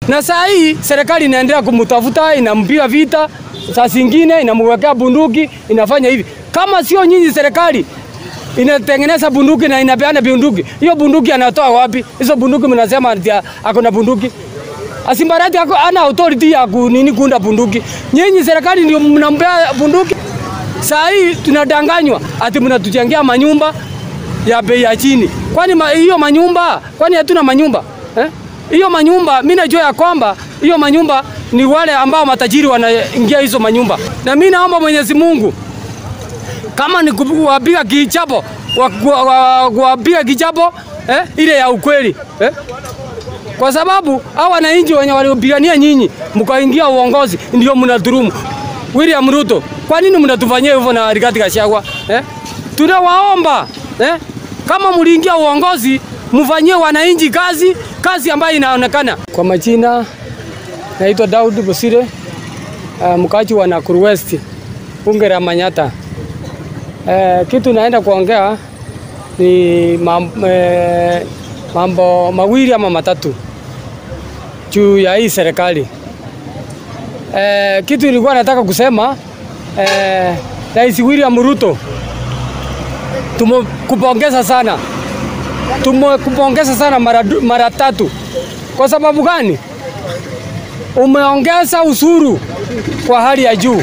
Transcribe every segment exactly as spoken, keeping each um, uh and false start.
Na saa hii serikali inaendelea kumtafuta, inampiga vita, saa zingine inamwekea bunduki, inafanya hivi. Kama sio nyinyi serikali inatengeneza bunduki na inapeana bunduki, hiyo bunduki anatoa wapi? Hizo bunduki mnasema ati ako na bunduki. Asimbarati ako ana authority ya kunini kuunda bunduki. Nyinyi serikali ndio mnampea bunduki. Saa hii tunadanganywa ati mnatujengea manyumba ya bei ya chini. Kwani hiyo ma, manyumba, kwani hatuna manyumba? Eh? Hiyo manyumba mimi najua ya kwamba hiyo manyumba ni wale ambao matajiri wanaingia hizo manyumba. Na mimi naomba Mwenyezi Mungu kama ni kuwapiga kichapo, kuwapiga kichapo eh, ile ya ukweli eh? Kwa sababu hao wananchi wenye waliopigania nyinyi mkaingia uongozi ndio mnadhulumu. William Ruto, kwa nini mnatufanyia hivyo na Rigathi Gachagua? Eh? Tunawaomba eh? Kama mliingia uongozi mfanyie wananchi kazi, kazi ambayo inaonekana. Kwa majina naitwa Daud Bosire, uh, mkaaji wa Nakuru West, bunge la Manyata. Uh, kitu naenda kuongea ni mambo, eh, mambo mawili ama matatu juu ya hii serikali. Eh, kitu nilikuwa nataka kusema eh, Rais William Ruto tumekupongeza sana. Tumekupongeza sana mara, mara tatu. Kwa sababu gani? Umeongeza ushuru kwa hali ya juu.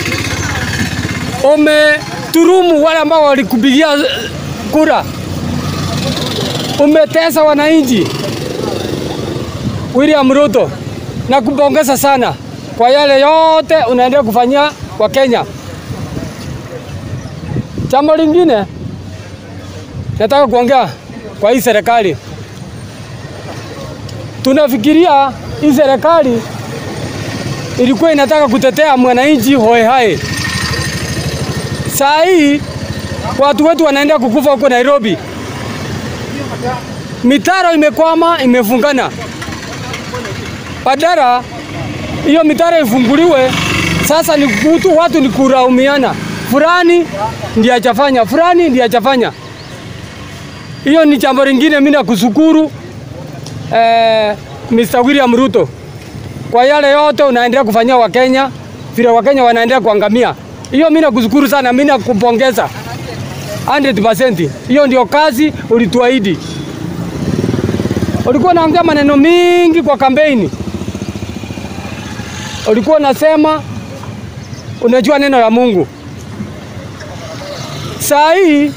Umeturumu wale ambao walikupigia kura. Umetesa wananchi. William Ruto, nakupongeza sana kwa yale yote unaendelea kufanyia kwa Kenya. Jambo lingine nataka kuongea kwa hii serikali. Tunafikiria hii serikali ilikuwa inataka kutetea mwananchi hoe hai. Saa hii watu wetu wanaenda kukufa huko Nairobi. Mitaro imekwama, imefungana. Badala hiyo mitaro ifunguliwe, sasa ni kutu watu ni kuraumiana. Fulani ndiye achafanya, fulani ndiye achafanya. Hiyo ni jambo lingine mimi nakushukuru eh, Mister William Ruto kwa yale yote unaendelea kufanyia Wakenya, vile Wakenya wanaendelea kuangamia. Hiyo mimi nakushukuru sana, mimi nakupongeza one hundred percent. Hiyo ndio kazi ulituahidi. Ulikuwa unaongea maneno mingi kwa kampeni. Ulikuwa unasema unajua neno la Mungu. Saa hii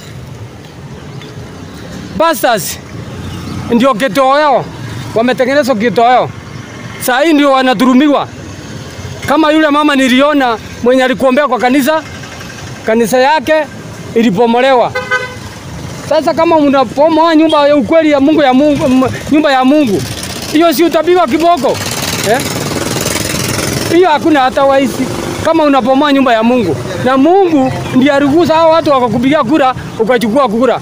basas ndio kitoweo, wametengeneza kitoweo. Saa hii ndio wanadhulumiwa. Kama yule mama niliona mwenye alikuombea kwa kanisa, kanisa yake ilipomolewa. Sasa kama unapomoa nyumba ya ukweli ya Mungu ya Mungu, nyumba ya Mungu, hiyo si utapigwa kiboko? Eh? Hiyo hakuna hata waisi. Kama unapomoa nyumba ya Mungu, na Mungu ndiye aruhusa hao watu wakakupigia kura ukachukua kura.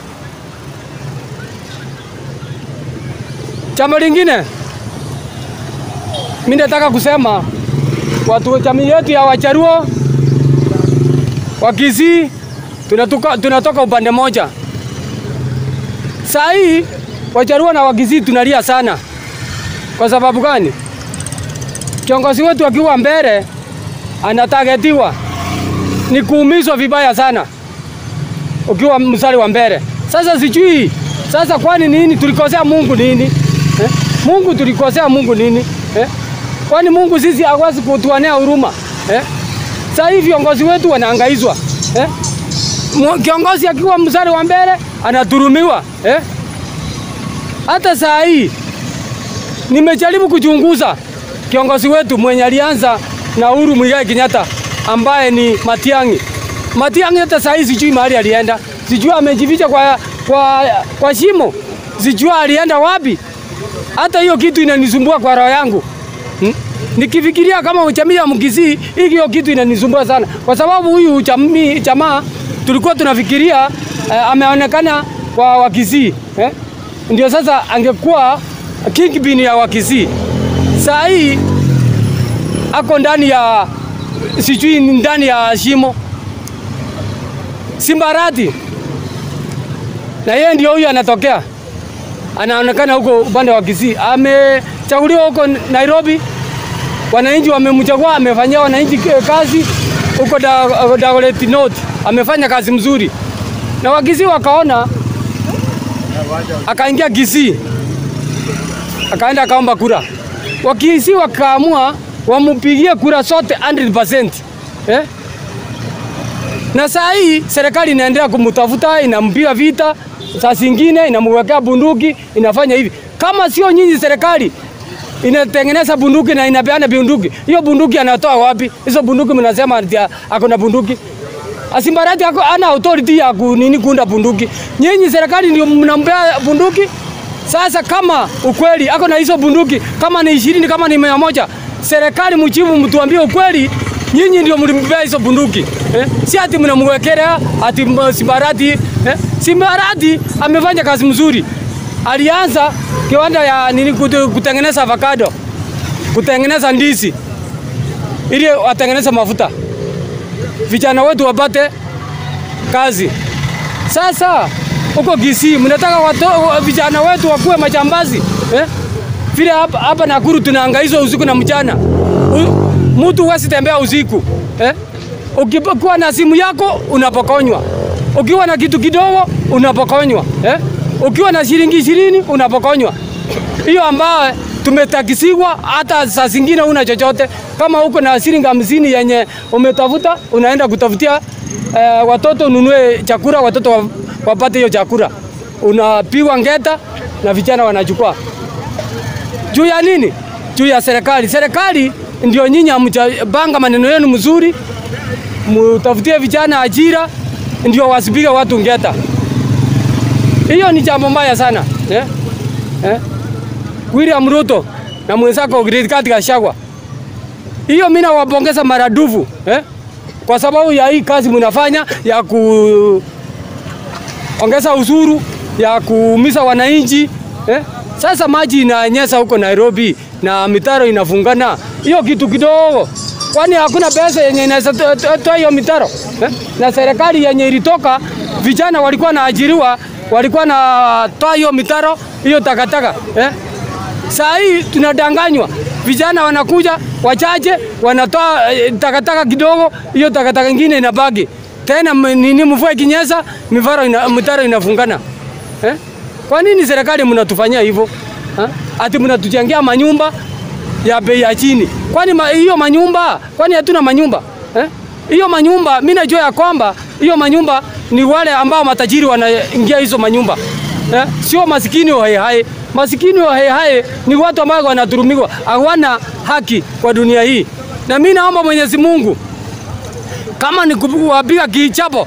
Jambo lingine mimi nataka kusema watu wa jamii yetu ya Wajaruo, Wakisii, tunatoka tunatoka upande moja. Saa hii Wajaruo na Wakisii tunalia sana. Kwa sababu gani? Kiongozi wetu akiwa mbele anatagetiwa, ni kuumizwa vibaya sana ukiwa msali wa mbele. Sasa sijui sasa kwani nini tulikosea Mungu nini? Eh? Mungu tulikosea Mungu nini? Eh? Kwani Mungu sisi hawezi kutuonea huruma? Eh? Sasa hivi viongozi wetu wanahangaizwa. Eh? Kiongozi akiwa msali wa mbele anaturumiwa. Eh? Hata saa hii nimejaribu kuchunguza kiongozi wetu mwenye alianza na Uhuru Muigai Kenyatta ambaye ni Matiang'i. Matiang'i hata saa hii sijui mahali alienda. Sijui amejificha kwa kwa kwa shimo. Sijui alienda wapi. Hata hiyo kitu inanisumbua kwa roho yangu. Hmm? Nikifikiria kama uchamii ya Mkisii, hiyo kitu inanisumbua sana. Kwa sababu huyu uchamii jamaa tulikuwa tunafikiria eh, ameonekana kwa Wakisii, eh? Ndio sasa angekuwa kingpin ya Wakisii. Saa hii ako ndani ya sijui ndani ya shimo. Simbarati. Na yeye ndio huyu anatokea. Anaonekana huko upande wa Kisii. Ame amechaguliwa huko Nairobi, wananchi wamemchagua, amefanyia wananchi kazi huko Dagoretti North, amefanya kazi mzuri. Na Wakisii wakaona, akaingia Kisii, akaenda akaomba kura. Wakisii wakaamua wamupigie kura sote one hundred percent. Eh? Na saa hii serikali inaendelea kumtafuta, inampiga vita, saa zingine inamwekea bunduki, inafanya hivi. Kama sio nyinyi serikali inatengeneza bunduki na inapeana bunduki, hiyo bunduki anatoa wapi? Hizo bunduki mnasema ako na bunduki. Asimbarati ana authority ya nini kuunda bunduki. Nyinyi serikali ndio mnampea bunduki. Sasa kama ukweli ako na hizo bunduki, kama ni ishirini, kama ni mia moja, serikali mchivu mtuambie ukweli, nyinyi ndio mlimpea hizo bunduki. Eh? Si ati mnamwekelea ati Simbarati, eh? Simbarati amefanya kazi mzuri. Alianza kiwanda ya nini kutengeneza avocado, kutengeneza ndizi, ili watengeneze mafuta. Vijana wetu wapate kazi. Sasa huko Kisii mnataka watu vijana wetu wakuwe majambazi, eh? Vile hapa hapa Nakuru tunahangaishwa usiku na mchana. Mtu huwezi tembea usiku, eh? Ukiwa na simu yako unapokonywa. Ukiwa na kitu kidogo unapokonywa, eh? Ukiwa na shilingi ishirini unapokonywa. Hiyo ambayo tumetakisiwa, hata saa zingine una chochote. Kama huko na shilingi hamsini yenye umetafuta, unaenda kutafutia eh, watoto ununue chakula, watoto wapate hiyo chakula. Unapigwa ngeta na vijana wanachukua. Juu ya nini? Juu ya serikali. Serikali ndio nyinyi hamjapanga maneno yenu mzuri, mtafutie vijana ajira, ndio wasipige watu ngeta. Hiyo ni jambo mbaya sana, eh? Eh? William Ruto na mwenzako Rigathi Gachagua. Hiyo mimi nawapongeza maradufu, eh? Kwa sababu ya hii kazi mnafanya ya kuongeza ushuru, ya kuumiza wananchi, eh? Sasa maji inanyesha huko Nairobi na mitaro inafungana. Hiyo kitu kidogo. Kwani hakuna pesa yenye inaweza toa hiyo mitaro, eh? Na serikali yenye ilitoka, vijana walikuwa naajiriwa, walikuwa na toa hiyo mitaro, hiyo takataka, eh? Saa hii tunadanganywa. Vijana wanakuja wachache wanatoa eh, takataka kidogo, hiyo takataka nyingine inabaki. Tena nini mvua ikinyesha, mifaro ina, mitaro inafungana. Eh? Kwa nini serikali mnatufanyia hivyo? Ha? Ati mnatujengea manyumba ya bei ya chini. Kwani hiyo ma, manyumba, kwani hatuna manyumba? Eh? Hiyo manyumba mimi najua ya kwamba hiyo manyumba ni wale ambao matajiri wanaingia hizo manyumba. Eh? Sio masikini wa hai. Masikini wa hai ni watu ambao wanadhulumiwa, hawana haki kwa dunia hii. Na mimi naomba Mwenyezi Mungu, kama ni kuwapiga kichapo,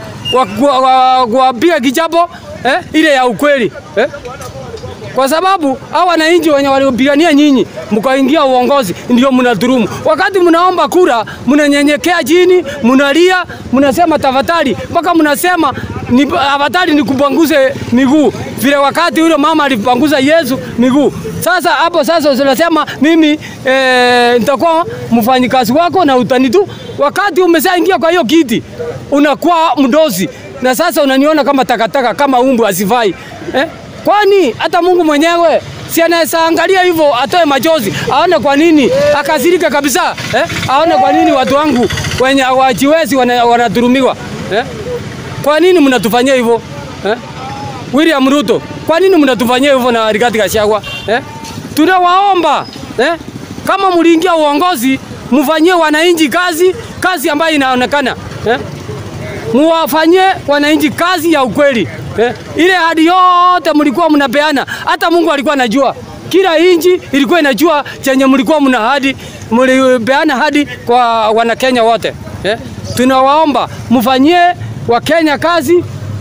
kuwapiga kichapo, eh, ile ya ukweli, eh? Kwa sababu hao wananchi wenye waliopigania nyinyi mkaingia uongozi ndio mnadhulumu. Wakati mnaomba kura, mnanyenyekea chini, mnalia, mnasema tafadhali, mpaka mnasema ni tafadhali nikupanguze miguu. Vile wakati yule mama alipanguza Yesu miguu. Sasa hapo sasa unasema mimi eh, nitakuwa mfanyikazi wako na utanitu. Wakati umeshaingia kwa hiyo kiti, unakuwa mdozi. Na sasa unaniona kama takataka, kama umbu asifai. Eh? Kwani hata Mungu mwenyewe si anaweza angalia hivyo atoe machozi, aone kwa nini akasirika kabisa, eh? Aone kwa nini watu wangu wenye hawajiwezi wanadhulumiwa, eh? Kwa nini mnatufanyia hivyo, eh? William Ruto, kwa nini mnatufanyia hivyo na Rigathi Gachagua, eh? Tunawaomba, eh? Kama mliingia uongozi, mfanyie wananchi kazi, kazi ambayo inaonekana, eh? Muwafanyie wananchi kazi ya ukweli, eh? Ile hadi yote mlikuwa mnapeana, hata Mungu alikuwa anajua. Kila inchi ilikuwa inajua chenye mlikuwa mna hadi, mlipeana hadi kwa Wanakenya wote, eh? Tunawaomba mfanyie Wakenya kazi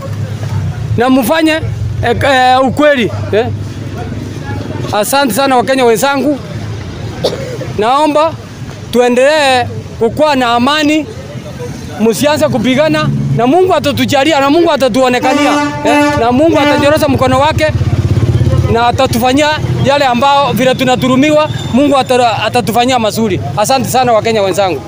na mfanye eh, eh, ukweli, eh? Asante sana Wakenya wenzangu. Naomba tuendelee kukuwa na amani, msianze kupigana, na Mungu atatujalia, na Mungu atatuonekania, eh? Na Mungu atanyorosha mkono wake na atatufanyia yale ambao vile tunadhulumiwa, Mungu atatufanyia mazuri. Asante sana Wakenya wenzangu.